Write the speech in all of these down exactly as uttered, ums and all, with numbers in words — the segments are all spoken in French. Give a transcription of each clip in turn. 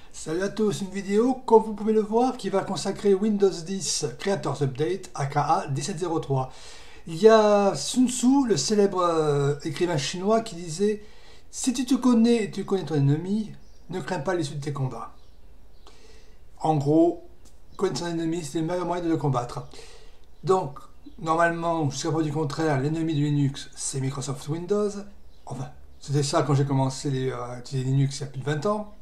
Salut à tous, une vidéo, comme vous pouvez le voir, qui va consacrer Windows dix Creators Update, aka dix-sept zéro trois. Il y a Sun Tzu, le célèbre euh, écrivain chinois, qui disait « Si tu te connais et tu connais ton ennemi, ne crains pas l'issue de tes combats. » En gros, connaître son ennemi, c'est le meilleur moyen de le combattre. Donc, normalement, jusqu'à preuve du contraire, l'ennemi de Linux, c'est Microsoft Windows. Enfin, c'était ça quand j'ai commencé les, euh, à utiliser Linux il y a plus de vingt ans.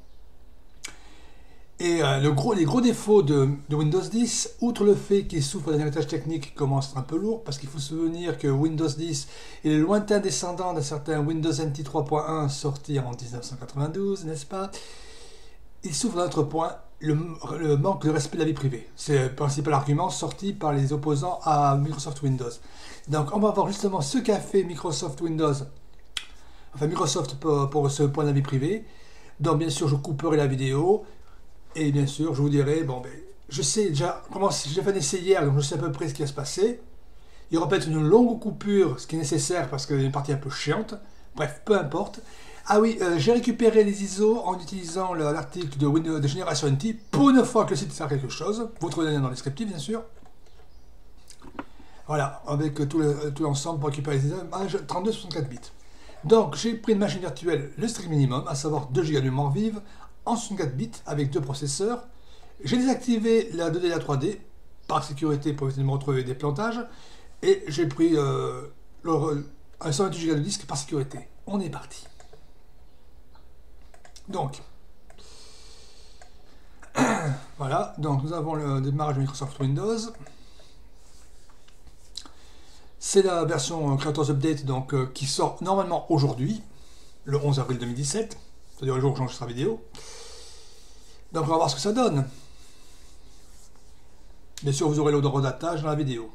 Et euh, le gros, les gros défauts de, de Windows dix, outre le fait qu'il souffre d'un héritage technique qui commence à être un peu lourd, parce qu'il faut se souvenir que Windows dix est le lointain descendant d'un certain Windows N T trois point un sorti en mille neuf cent quatre-vingt-douze, n'est-ce pas? Il souffre d'un autre point, le, le manque de respect de la vie privée. C'est le principal argument sorti par les opposants à Microsoft Windows. Donc on va voir justement ce qu'a fait Microsoft Windows, enfin Microsoft pour, pour ce point de la vie privée. Donc bien sûr je couperai la vidéo. Et bien sûr, je vous dirai, bon, ben, je sais déjà comment j'ai fait un essai hier, donc je sais à peu près ce qui va se passer. Il y aura peut-être une longue coupure, ce qui est nécessaire parce qu'il y a une partie un peu chiante. Bref, peu importe. Ah oui, euh, j'ai récupéré les I S O en utilisant l'article de Windows de Génération N T. Pour une fois que le site sert à quelque chose, vous trouvez le lien dans le descriptif, bien sûr. Voilà, avec tout l'ensemble le, tout pour récupérer les images trente-deux soixante-quatre bits. Donc, j'ai pris une machine virtuelle, le strict minimum, à savoir deux giga de mémoire vive, en soixante-quatre bits avec deux processeurs. J'ai désactivé la deux D et la trois D par sécurité pour éviter de me retrouver des plantages. Et j'ai pris euh, le, un cent vingt-huit giga de disque par sécurité. On est parti. Donc, voilà. Donc, nous avons le démarrage de Microsoft Windows. C'est la version Creators Update donc, euh, qui sort normalement aujourd'hui, le onze avril deux mille dix-sept. C'est-à-dire le jour où j'enregistre la vidéo. Donc on va voir ce que ça donne. Bien sûr, vous aurez l'horodatage dans la vidéo.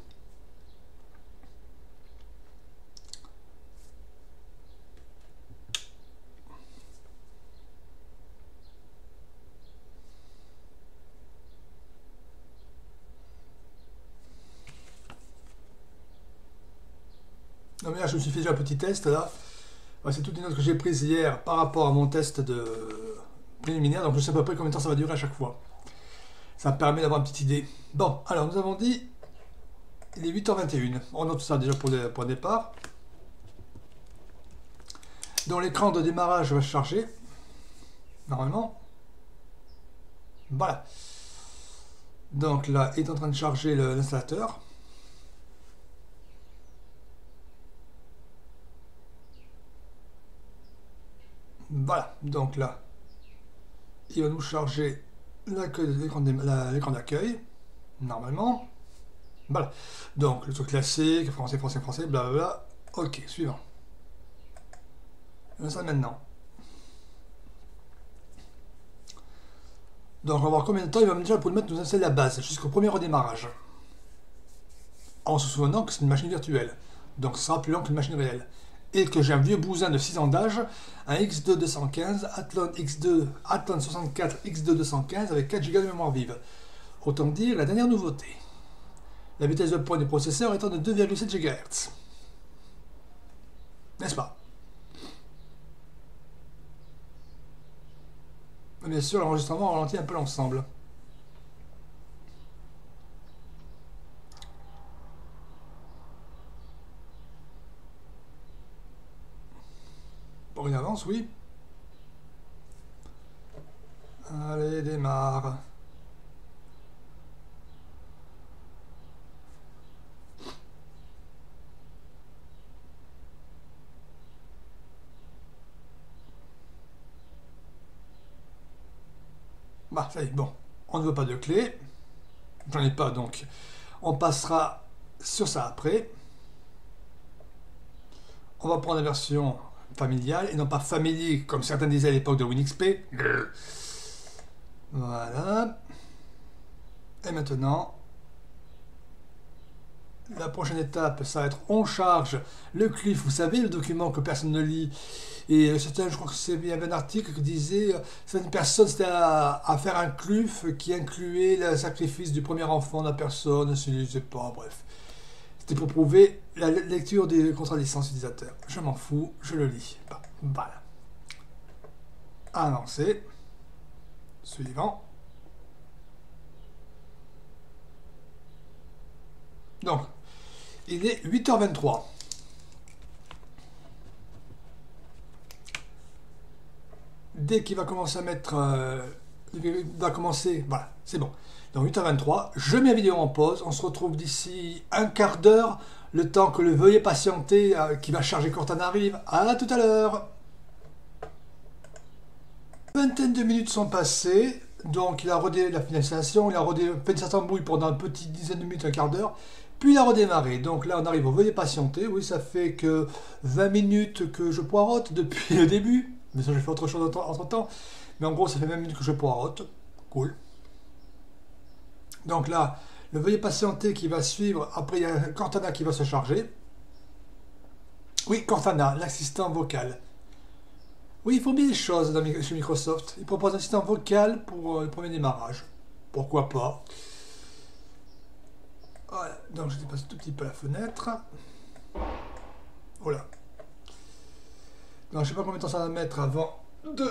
Non mais là, je me suis fait déjà un petit test là. C'est toutes les notes que j'ai prises hier par rapport à mon test de préliminaire, donc je sais à peu près combien de temps ça va durer à chaque fois. Ça me permet d'avoir une petite idée. Bon, alors nous avons dit, il est huit heures vingt et une. On note ça déjà pour le point de départ. Donc l'écran de démarrage va se charger, normalement. Voilà. Donc là, il est en train de charger l'installateur. Voilà, donc là, il va nous charger l'écran d'accueil, normalement. Voilà, donc le truc classique, français, français, français, blablabla. Ok, suivant. Ça maintenant. Donc on va voir combien de temps il va déjà pour nous mettre nous installer la base jusqu'au premier redémarrage. En se souvenant que c'est une machine virtuelle, donc ce sera plus long qu'une machine réelle. Et que j'ai un vieux bousin de six ans d'âge, un X deux deux cent quinze, Athlon X deux, Athlon soixante-quatre X deux deux cent quinze avec quatre giga de mémoire vive. Autant dire la dernière nouveauté. La vitesse de pointe des processeurs étant de deux virgule sept gigahertz. N'est-ce pas? Bien sûr, l'enregistrement ralentit un peu l'ensemble. Pour une avance, oui. Allez, démarre. Bah, ça y est, bon. On ne veut pas de clé. J'en ai pas, donc on passera sur ça après. On va prendre la version familiale et non pas family comme certains disaient à l'époque de WinXP. Voilà. Et maintenant, la prochaine étape, ça va être on charge le C L I F, vous savez, le document que personne ne lit. Et c'était, je crois que c'est, il y avait un article qui disait certaines personnes c'était à, à faire un C L I F qui incluait le sacrifice du premier enfant de la personne, je sais pas, bref. C'était pour prouver la lecture des contrats de licence utilisateur. Je m'en fous, je le lis. Voilà. Avancer. Suivant. Donc, il est huit heures vingt-trois. Dès qu'il va commencer à mettre... Euh, il va commencer... Voilà, c'est bon. Donc huit heures vingt-trois, je mets la vidéo en pause. On se retrouve d'ici un quart d'heure. Le temps que le veuillez patienter euh, qui va charger Cortana arrive. À tout à l'heure. Une vingtaine de minutes sont passées. Donc il a redémarré la finalisation. Il a redémarré, fait sa tambouille pendant une petite dizaine de minutes, un quart d'heure. Puis il a redémarré. Donc là on arrive au veuillez patienter. Oui, ça fait que vingt minutes que je poireaute depuis le début. Mais ça, j'ai fait autre chose entre temps. Mais en gros, ça fait vingt minutes que je poireaute. Cool. Donc là, le veuillez patienter qui va suivre. Après, il y a Cortana qui va se charger. Oui, Cortana, l'assistant vocal. Oui, ils font bien les choses dans, chez Microsoft. Ils proposent un assistant vocal pour le premier démarrage. Pourquoi pas. Voilà, donc je dépasse tout petit peu la fenêtre. Voilà. Donc je sais pas combien de temps ça va mettre avant de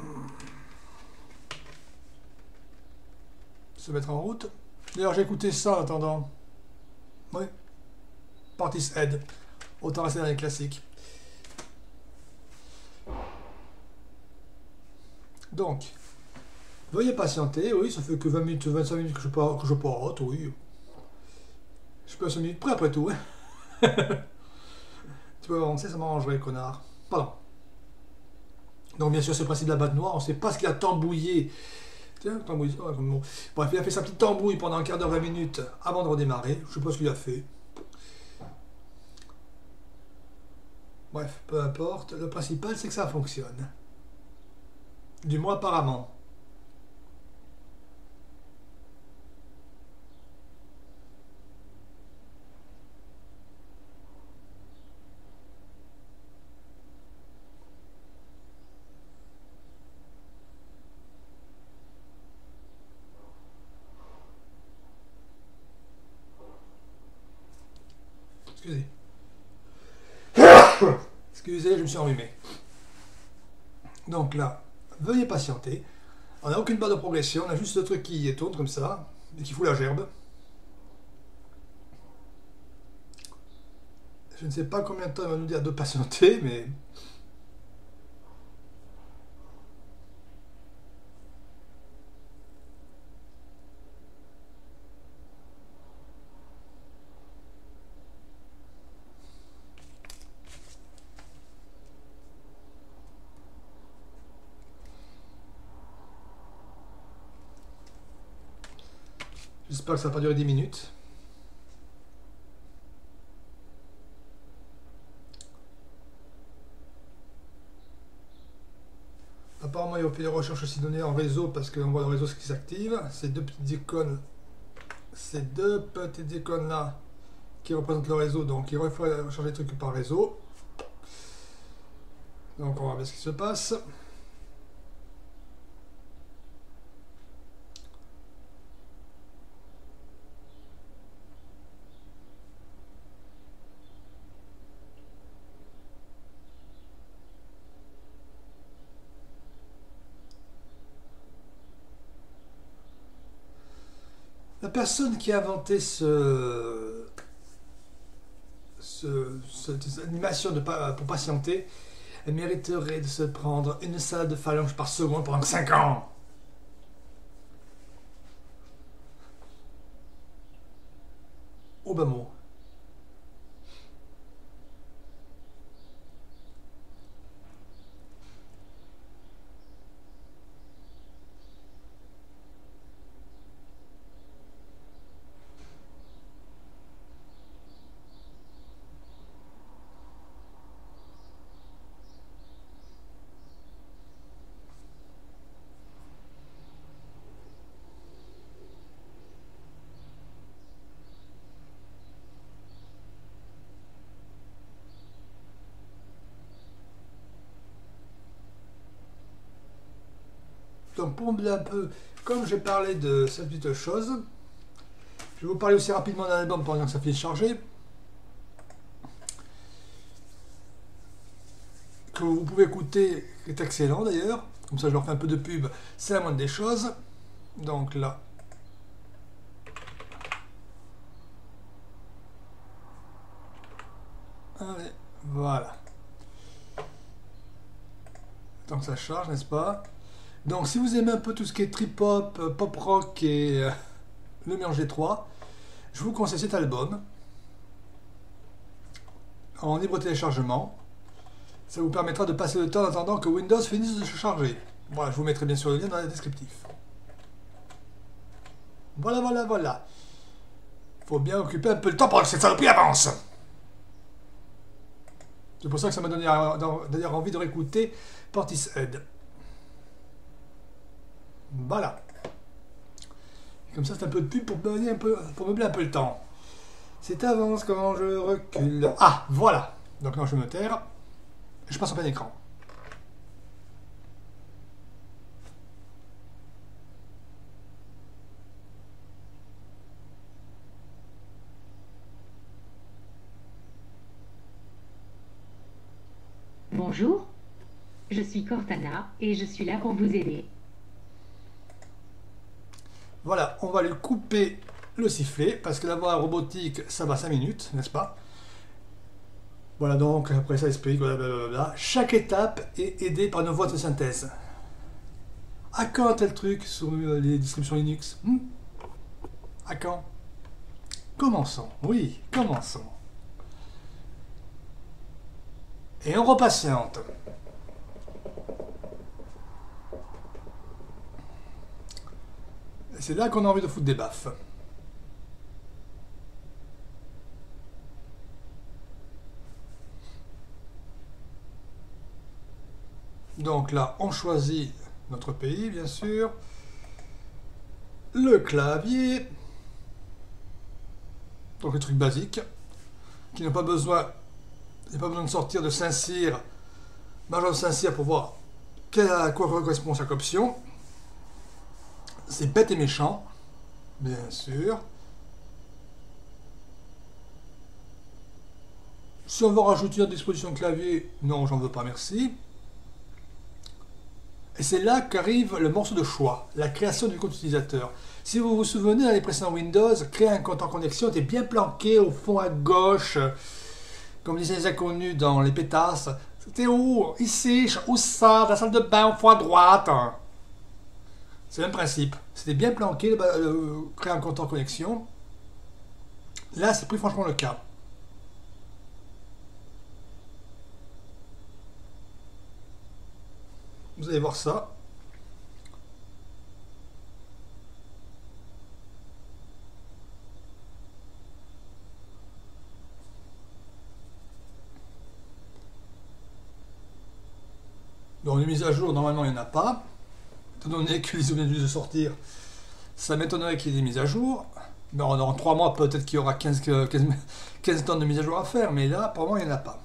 se mettre en route. D'ailleurs, j'ai écouté ça en attendant. Oui. Portishead. Autant rester dans les classiques. Donc, veuillez patienter. Oui, ça fait que vingt minutes, vingt-cinq minutes que je pars, que je pars, oui. Je peux à cinq minutes près après tout. Hein. Tu peux avancer, ça m'arrangerait, connard. Pardon. Donc, bien sûr, c'est le principe de la batte noire. On ne sait pas ce qu'il a tambouillé. Tiens, tambouille. Oh, bon. Bref, il a fait sa petite tambouille pendant un quart d'heure, vingt minutes avant de redémarrer. Je sais pas ce qu'il a fait. Bref, peu importe. Le principal, c'est que ça fonctionne. Du moins, apparemment. Excusez. Excusez, je me suis enrhumé. Donc là, veuillez patienter. On n'a aucune barre de progression, on a juste ce truc qui tourne comme ça, et qui fout la gerbe. Je ne sais pas combien de temps il va nous dire de patienter, mais... J'espère que ça va pas durer dix minutes. Apparemment, il va faire des recherches aussi données en réseau parce qu'on voit le réseau ce qui s'active. Ces deux petites icônes, ces deux petites icônes là qui représentent le réseau, donc il va falloir recharger des trucs par réseau. Donc on va voir ce qui se passe. La personne qui a inventé ce, ce, ce cette animation de, pour patienter, elle mériterait de se prendre une salade de phalange par seconde pendant cinq ans. Au bas mot. Donc pour me un peu, comme j'ai parlé de cette petite chose, je vais vous parler aussi rapidement d'un album pendant que ça fait charger, que vous pouvez écouter, qui est excellent d'ailleurs. Comme ça, je leur fais un peu de pub, c'est la moindre des choses. Donc là. Allez, voilà. Tant que ça charge, n'est-ce pas? Donc, si vous aimez un peu tout ce qui est trip-hop, pop-rock et euh, le mélange des trois, je vous conseille cet album en libre téléchargement. Ça vous permettra de passer le temps en attendant que Windows finisse de se charger. Voilà, je vous mettrai bien sûr le lien dans le descriptif. Voilà, voilà, voilà. Faut bien occuper un peu le temps pour que cette saloperie avance. C'est pour ça que ça m'a donné d'ailleurs envie de réécouter Portishead. Voilà. Et comme ça, c'est un peu de pub pour meubler un peu, pour meubler un peu le temps. C'est avance quand je recule. Ah, voilà. Donc non, je me taire. Je passe en plein écran. Bonjour, je suis Cortana et je suis là pour vous aider. Voilà, on va lui couper le sifflet parce que la voix robotique, ça va cinq minutes, n'est-ce pas? Voilà, donc après ça explique, blablabla. Chaque étape est aidée par une voix de synthèse. À quand un tel truc sur les distributions Linux? hmm À quand? Commençons, oui, commençons. Et on repatiente. C'est là qu'on a envie de foutre des baffes. Donc là, on choisit notre pays, bien sûr. Le clavier. Donc le truc basique. Qui n'a pas besoin, il n'y a pas besoin de sortir de Saint-Cyr, Major de Saint-Cyr pour voir à quoi correspond chaque option. C'est bête et méchant, bien sûr. Si on veut rajouter une disposition de clavier, non, j'en veux pas, merci. Et c'est là qu'arrive le morceau de choix, la création du compte utilisateur. Si vous vous souvenez, dans les précédents Windows, créer un compte en connexion était bien planqué au fond à gauche, comme disaient les inconnus dans les pétasses. C'était où? Ici, où ça? Dans la salle de bain, au fond à droite. C'est le même principe. C'était bien planqué, euh, créer un compte en connexion. Là, c'est plus franchement le cas. Vous allez voir ça. Donc, une mise à jour, normalement, il n'y en a pas. Étant donné qu'ils viennent juste de sortir, ça m'étonnerait qu'il y ait des mises à jour. Mais en trois mois, peut-être qu'il y aura quinze, quinze, quinze tonnes de mises à jour à faire. Mais là, pour le moment, il n'y en a pas.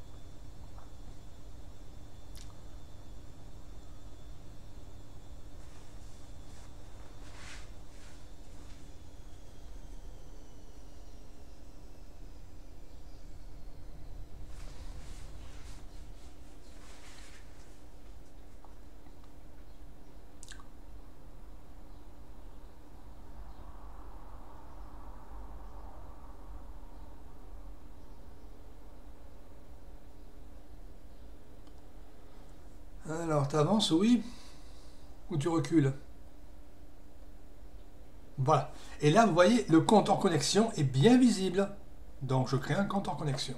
Alors, tu avances, oui, ou tu recules? Voilà. Et là, vous voyez, le compte en connexion est bien visible. Donc, je crée un compte en connexion.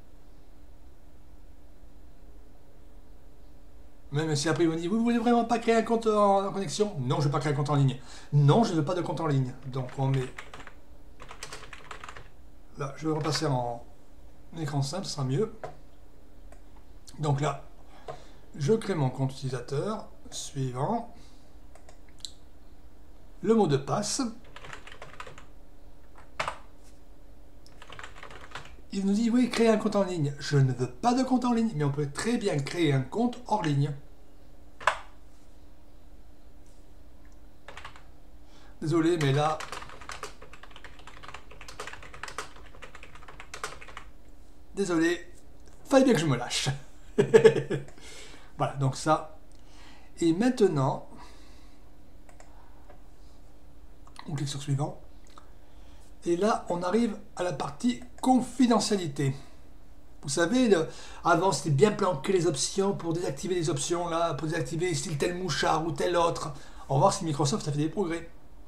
Même si après, il me dit, vous voulez vraiment pas créer un compte en connexion? Non, je ne veux pas créer un compte en ligne. Non, je ne veux pas de compte en ligne. Donc, on met... Là, je vais repasser en écran simple, ce sera mieux. Donc là, je crée mon compte utilisateur. Suivant. Le mot de passe. Il nous dit, oui, créer un compte en ligne. Je ne veux pas de compte en ligne, mais on peut très bien créer un compte hors ligne. Désolé, mais là... Désolé, fallait bien que je me lâche. Voilà, donc ça. Et maintenant, on clique sur suivant. Et là, on arrive à la partie confidentialité. Vous savez, le, avant c'était bien planqué les options pour désactiver les options là, pour désactiver style tel mouchard ou tel autre. On va voir si Microsoft a fait des progrès.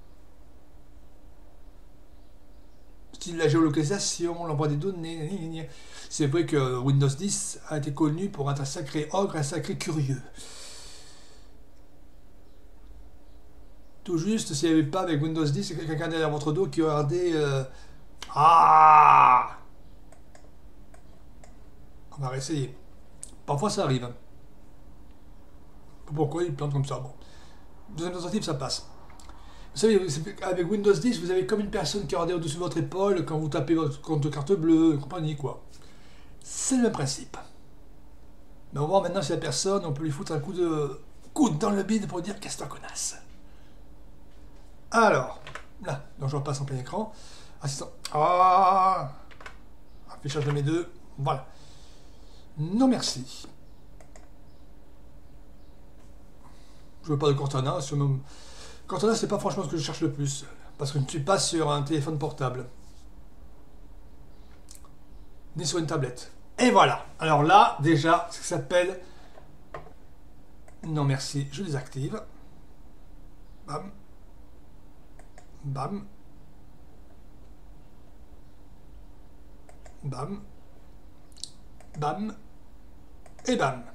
Style la géolocalisation, l'envoi des données. C'est vrai que Windows dix a été connu pour être un sacré ogre, un sacré curieux. Tout juste, s'il n'y avait pas avec Windows dix, il y a quelqu'un derrière votre dos qui regardait... Euh... Ah On va réessayer. Parfois ça arrive. Pourquoi il plante comme ça? Bon. Deuxième tentative, ça passe. Vous savez, avec Windows dix, vous avez comme une personne qui regardait au-dessus de votre épaule quand vous tapez votre compte de carte bleue, compagnie quoi. C'est le même principe. Mais on va voir maintenant si la personne, on peut lui foutre un coup de coude dans le bide pour dire qu'est-ce que connasse. Alors, là, donc je repasse en plein écran. Assistant. Ah Affichage de mes deux. Voilà. Non merci. Je veux pas de Cortana. Sur mon... Cortana, c'est pas franchement ce que je cherche le plus. Parce que je ne suis pas sur un téléphone portable. Ni sur une tablette. Et voilà. Alors là, déjà, ça s'appelle... Non merci, je désactive. Bam. Bam. Bam. Bam. Et bam.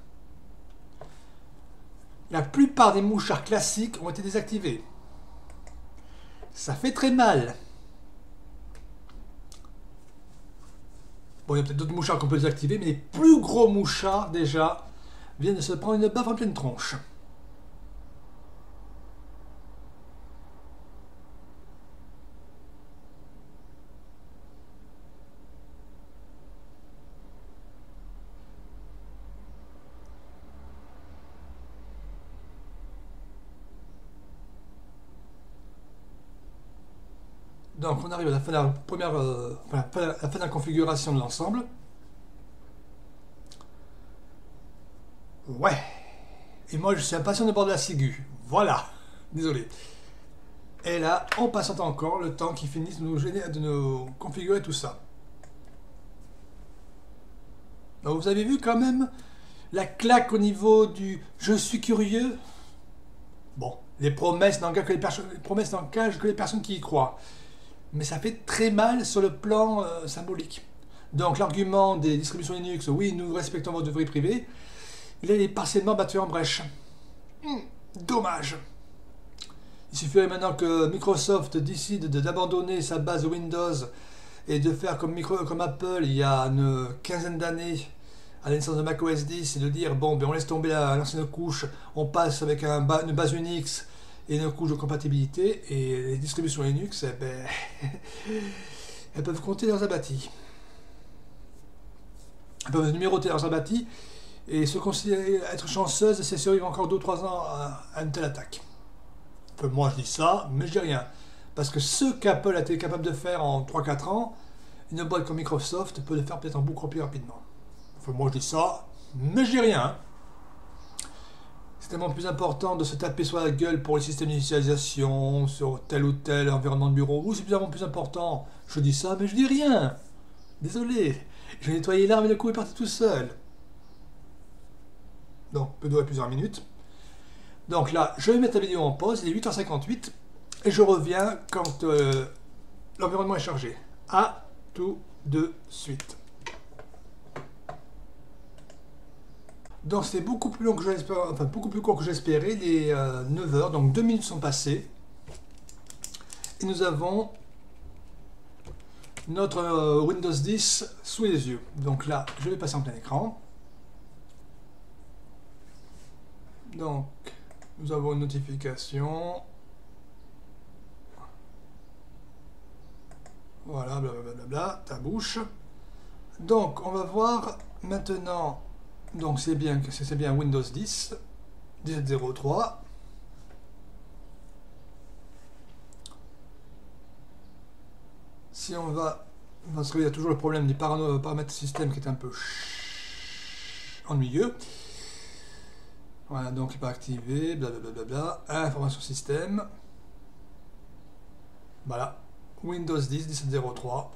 La plupart des mouchards classiques ont été désactivés. Ça fait très mal. Bon, il y a peut-être d'autres mouchards qu'on peut désactiver, mais les plus gros mouchards, déjà, viennent de se prendre une baffe en pleine tronche. Donc on arrive à la fin de la première, euh, enfin, à la fin de la configuration de l'ensemble. Ouais. Et moi je suis impatient de bord de la ciguë. Voilà. Désolé. Et là, on patiente encore le temps qu'ils finissent de nous gêner, de nous configurer tout ça. Donc vous avez vu quand même la claque au niveau du je suis curieux. Bon, les promesses n'engagent que les, les promesses n'engagent que les personnes qui y croient. Mais ça fait très mal sur le plan euh, symbolique. Donc l'argument des distributions Linux, oui, nous respectons votre vie privée, il est partiellement battu en brèche. Hum, dommage. Il suffirait maintenant que Microsoft décide d'abandonner sa base Windows et de faire comme, micro, comme Apple il y a une quinzaine d'années à la naissance de macOS dix et de dire bon, ben on laisse tomber l'ancienne couche, on passe avec un ba une base Unix et une couche de compatibilité, et les distributions Linux, eh ben, elles peuvent compter leurs abattis. Elles peuvent numéroter leurs abattis et se considérer être chanceuses, c'est survivre encore deux ou trois ans à, à une telle attaque. Enfin, moi je dis ça, mais je dis rien. Parce que ce qu'Apple a été capable de faire en trois quatre ans, une boîte comme Microsoft peut le faire peut-être en beaucoup plus rapidement. Enfin, moi je dis ça, mais je dis rien. C'est tellement plus important de se taper sur la gueule pour les systèmes d'initialisation, sur tel ou tel environnement de bureau. Ou c'est tellement plus important. Je dis ça, mais je dis rien. Désolé. J'ai nettoyé l'arme et le coup est parti tout seul. Donc, peu durer plusieurs minutes. Donc là, je vais mettre la vidéo en pause. Il est huit heures cinquante-huit. Et je reviens quand euh, l'environnement est chargé. À tout de suite. Donc c'est beaucoup plus long que j'espérais, enfin beaucoup plus court que j'espérais, les euh, neuf heures, donc deux minutes sont passées. Et nous avons notre euh, Windows dix sous les yeux. Donc là, je vais passer en plein écran. Donc, nous avons une notification. Voilà, blablabla, ta bouche. Donc, on va voir maintenant. Donc c'est bien que c'est bien Windows dix, dix-sept zéro trois. Si on va, parce qu'il y a toujours le problème du paramètre système qui est un peu ennuyeux. Voilà, donc il n'est pas activé, blablabla, information système. Voilà, Windows dix, dix-sept zéro trois.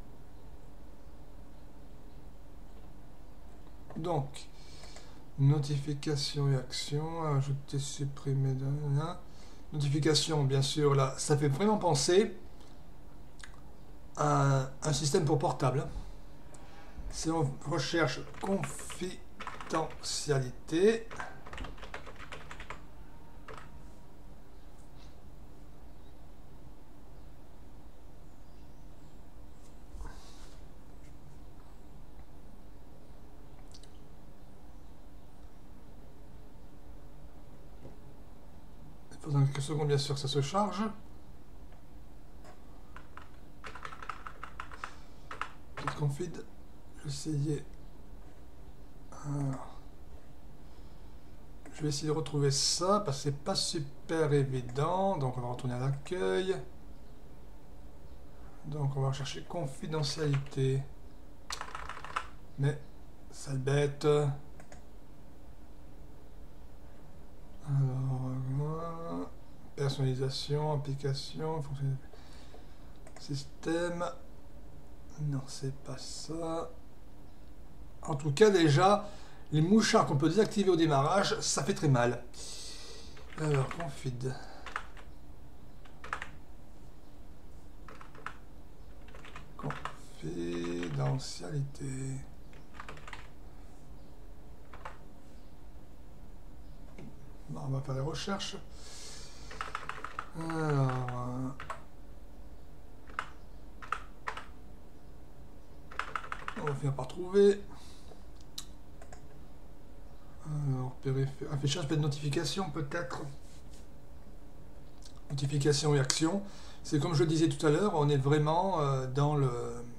Donc, notification et action, ajouter, supprimer, là. Notification, bien sûr, là, ça fait vraiment penser à un, un système pour portable. Si on recherche confidentialité, il faudra quelques secondes bien sûr que ça se charge. Config, j'essayais. Alors, je vais essayer de retrouver ça parce que c'est pas super évident. Donc on va retourner à l'accueil. Donc on va rechercher confidentialité. Mais sale bête. Alors, personnalisation, application, fonctionnalité, système. Non, c'est pas ça. En tout cas, déjà, les mouchards qu'on peut désactiver au démarrage, ça fait très mal. Alors, config. Confidentialité. Bon, on va faire les recherches. Alors... on va finir par trouver. Alors, périphérique, affichage de notification peut-être. Notification et action. C'est comme je le disais tout à l'heure, on est vraiment euh, dans le...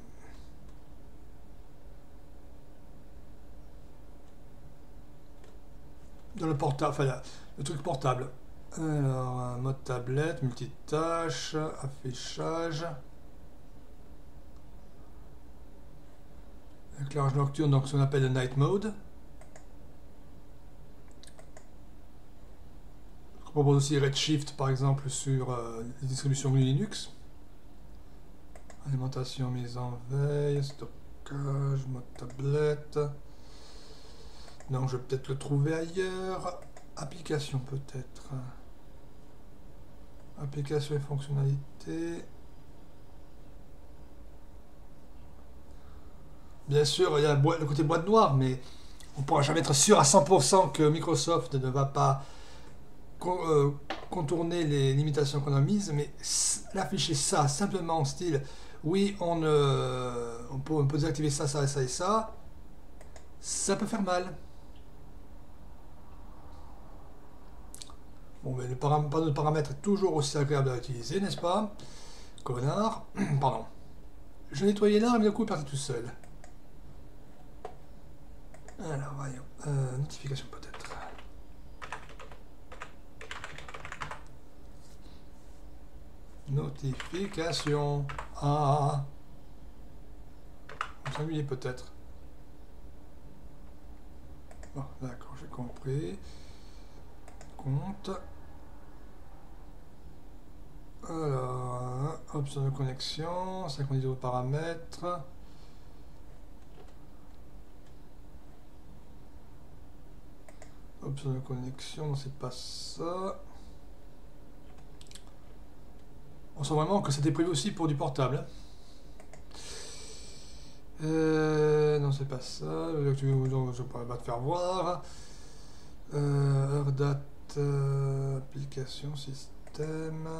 dans le portable, enfin là, le truc portable. Alors, mode tablette, multitâche, affichage. Éclairage nocturne, donc ce qu'on appelle le night mode. Je propose aussi Redshift par exemple sur euh, les distributions Linux. Alimentation, mise en veille, stockage, mode tablette. Donc je vais peut-être le trouver ailleurs. Application peut-être. Application et fonctionnalités. Bien sûr, il y a le côté boîte noire, mais on ne pourra jamais être sûr à cent pour cent que Microsoft ne va pas contourner les limitations qu'on a mises, mais l'afficher ça simplement en style oui, on, euh, on, peut, on peut désactiver ça, ça, ça et ça, ça peut faire mal. Bon, mais le panneau de paramètres est toujours aussi agréable à utiliser, n'est-ce pas? Connard. Pardon. Je nettoyais l'arbre, mais du coup, il est parti tout seul. Alors, voyons. Euh, notification peut-être. Notification. Ah. On s'ennuie peut-être. Bon, d'accord, j'ai compris. Compte. Alors, option de connexion, synchronisé aux paramètres. Option de connexion, non, c'est pas ça. On sent vraiment que c'était prévu aussi pour du portable. Euh, non, c'est pas ça. Je ne pourrais pas te faire voir. Euh, heure, date, euh, application, système.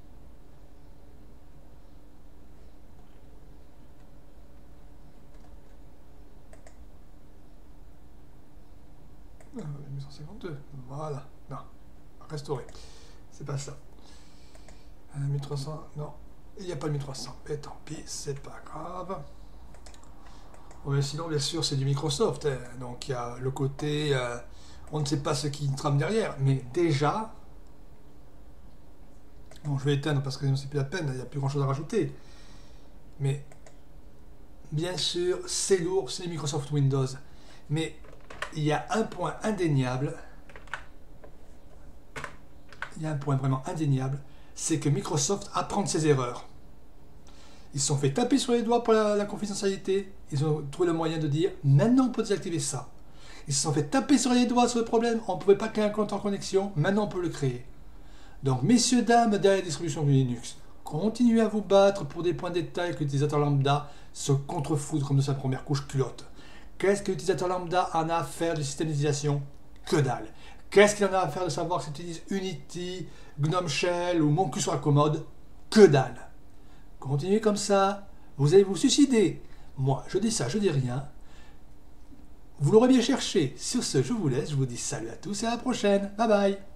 Ah, mille cent cinquante-deux. Voilà. Non. Restaurer. C'est pas ça. Euh, mille trois cents. Non. Il n'y a pas le mille trois cents. Mais tant pis, c'est pas grave. Bon, mais sinon, bien sûr, c'est du Microsoft. Hein. Donc, il y a le côté... Euh, on ne sait pas ce qui trame derrière. Mais déjà... Bon, je vais éteindre parce que sinon, c'est plus la peine. Il n'y a plus grand-chose à rajouter. Mais... bien sûr, c'est lourd. C'est Microsoft Windows. Mais... il y a un point indéniable, il y a un point vraiment indéniable, c'est que Microsoft apprend de ses erreurs. Ils se sont fait taper sur les doigts pour la, la confidentialité. Ils ont trouvé le moyen de dire « Maintenant, on peut désactiver ça ». Ils se sont fait taper sur les doigts sur le problème. On ne pouvait pas créer un compte en connexion. Maintenant, on peut le créer. Donc, messieurs, dames, derrière la distribution du Linux, continuez à vous battre pour des points de détail que l'utilisateur lambda se contrefoudre comme de sa première couche culotte. Qu'est-ce que l'utilisateur lambda en a à faire du système d'utilisation? Que dalle. Qu'est-ce qu'il en a à faire de savoir s'il utilise Unity, GNOME Shell ou Moncu sur la commode? Que dalle. Continuez comme ça, vous allez vous suicider. Moi, je dis ça, je dis rien. Vous l'aurez bien cherché. Sur ce, je vous laisse, je vous dis salut à tous et à la prochaine. Bye bye.